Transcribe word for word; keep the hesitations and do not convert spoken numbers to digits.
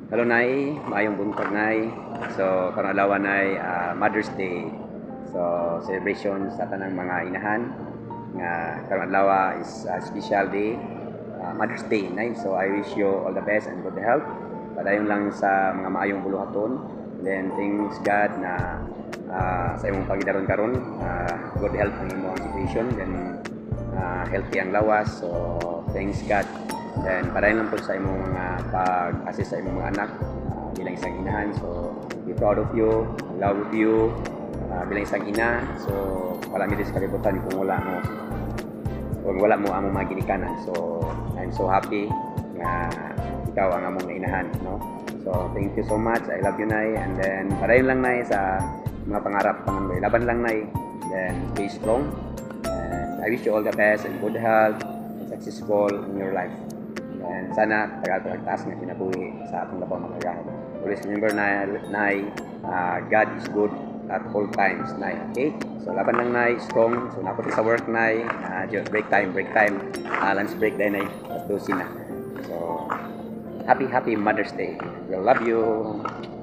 Hello Nay, maayong buntag Nay. So karon adlaw Nay, ah, Mother's Day. So celebration sa tanang mga inahan nga karon adlaw is a special day, ah, Mother's Day Nay. So I wish you all the best and good health. Padayon lang sa mga maayong buluhaton. Then thanks God na ah, sa imong pagidaron karon, ah, good health ang imong situation, then ah, healthy ang lawas. So thanks God. Then padayon lang po sa imong mga pag-assist sa imong mga anak, ah, bilang isang inahan. So be proud of you, love you, ah, bilang isang ina. So wala mi sa kalibutan kung wala mo kung wala mo among mga ginikanan. So I'm so happy nga ikaw ang among inahan, no? So thank you so much. I love you Nay. And then padayon lang Nay sa mga pangarap pangandoy. Laban lang Nay. Then stay strong. And I wish you all the best and good health and successful in your life. And sana tagal-taas nga kinabuhi sa atong labaw mga kagahon. Always remember na, Nay, uh, God is good at all times, Nay. Okay? So laban lang Nay, strong. So napunta sa work Nay, uh, break time, break time, uh, lunch break din Nay, at dosin na. So happy happy Mother's Day. We love you.